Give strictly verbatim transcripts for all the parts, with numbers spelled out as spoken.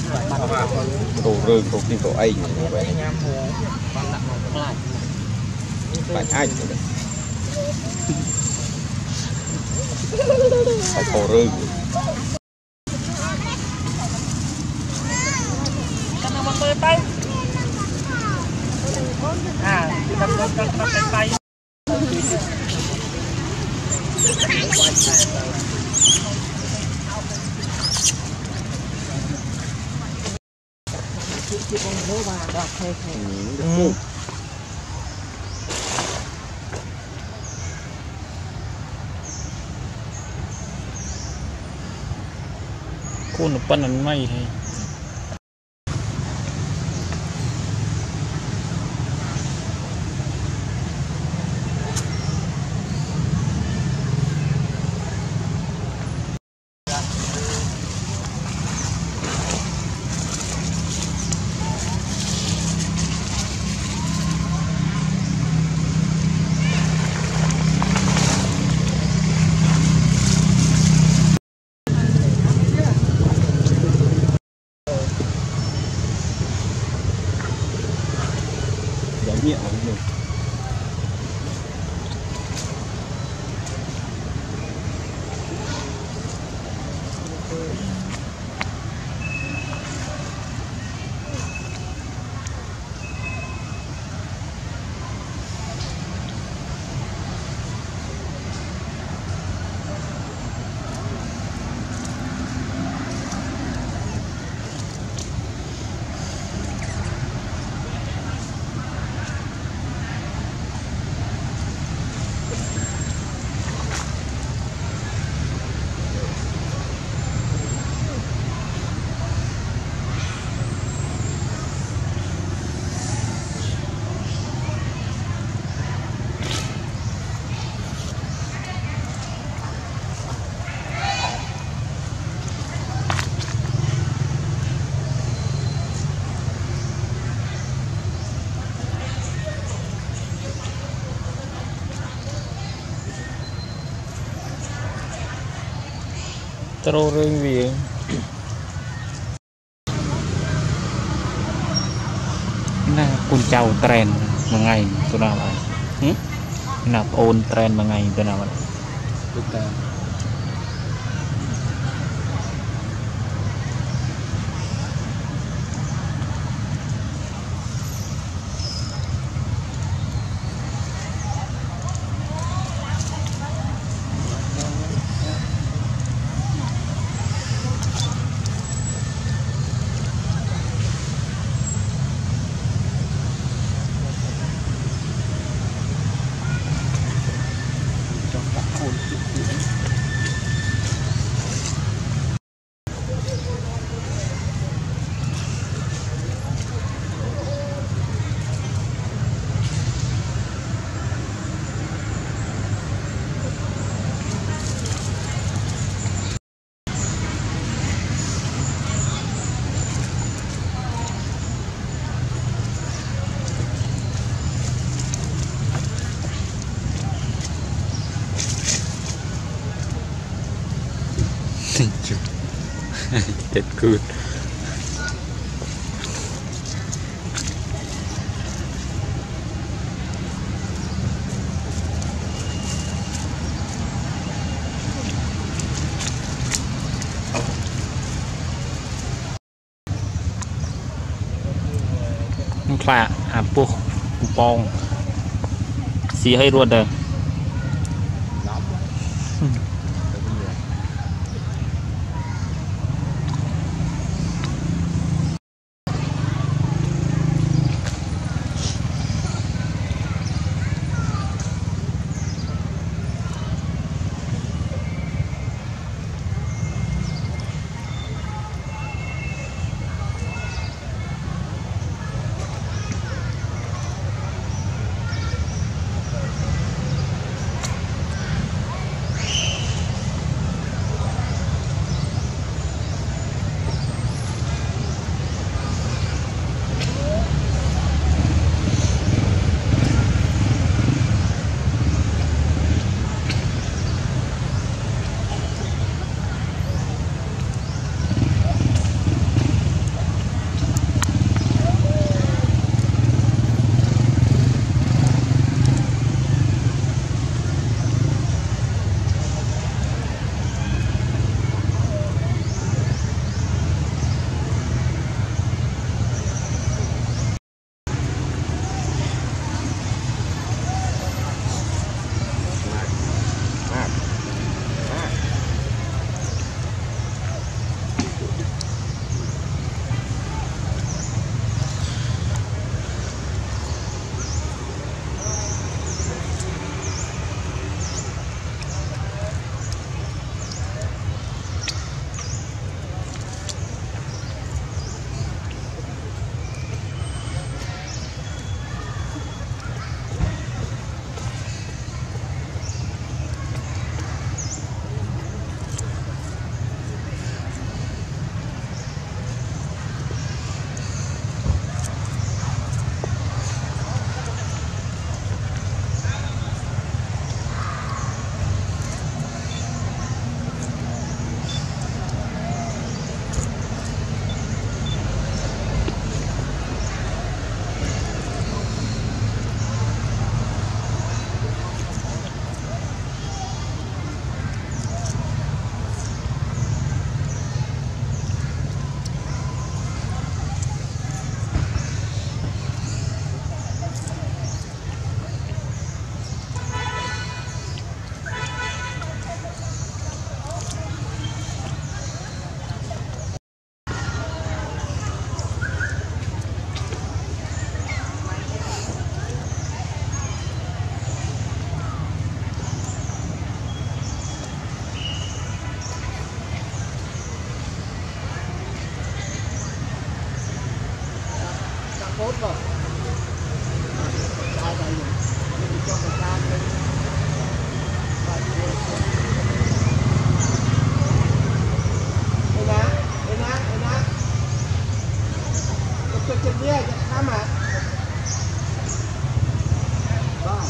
đồ rừng đồ tim đồ ấy vậy phải ai phải đồ rừng à tay chị con bố bà đọc hay không cô nó bắn ăn may hay nhẹ rồi trâu rừng vì nè con trâu trend một ngày tôi nào vậy nạp ôn trend một ngày tôi nào vậy That's good. Phạ à buộc bong xì hay luôn rồi phốt rồi. Ai đây nhỉ? Cho người ta lên. Đây nè, đây nè, đây nè. Cái chuyện kia, cái khám à? Vâng.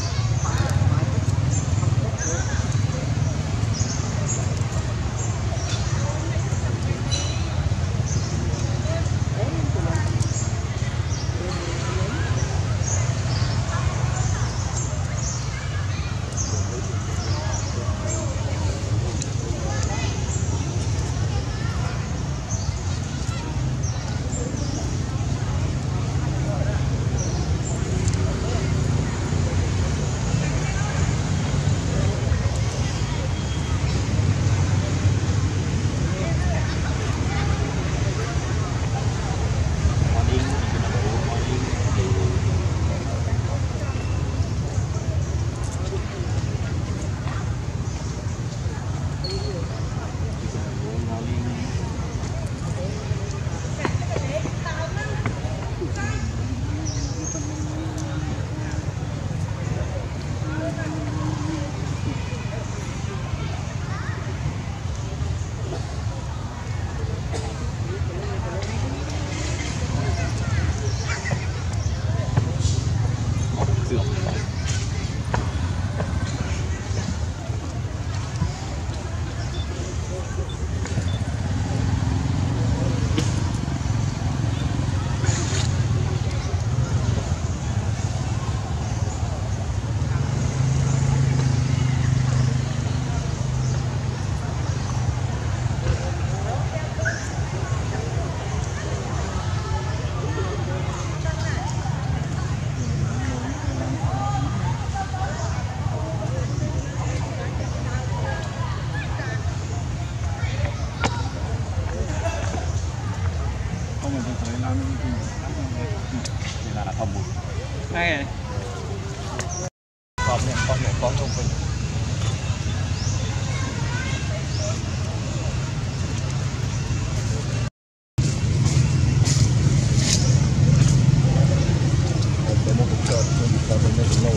Đây này. Con này, con này, con không phải. Để một cái chợ, một cái chợ này lâu.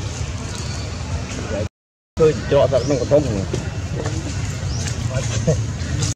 Tôi chọn ra nó có thông.